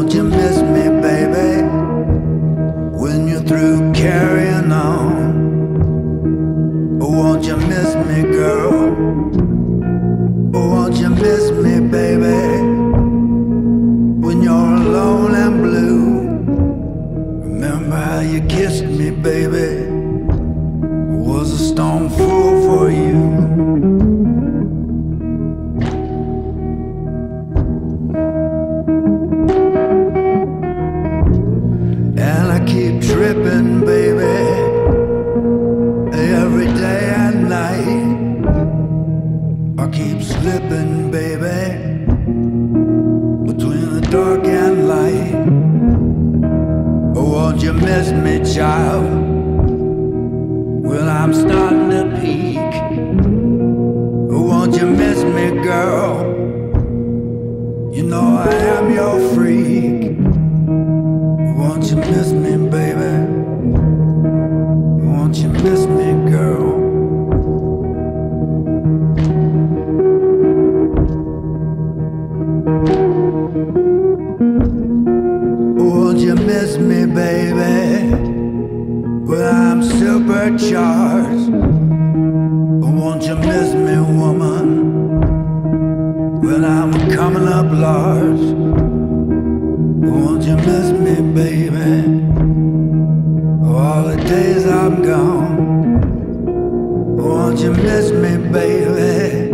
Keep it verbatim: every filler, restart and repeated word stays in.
won't you miss me, baby, when you're through carrying on? Oh, won't you miss me, girl? Oh, won't you miss me, baby, when you're alone and blue? Remember how you kissed me, baby? I was a stone fool for you. And I keep tripping, baby, every day and night. I keep slipping, baby, between the dark and light. Oh, won't you miss me, child, when I'm starting to peak? Oh, won't you miss me, girl? You know I am your freak. Won't you miss me, baby? Won't you miss me, girl? Won't you miss me, baby, when I'm supercharged? Won't you miss me, woman, when I'm coming up large? Won't you miss me, baby, all the days I'm gone? Won't you miss me, baby?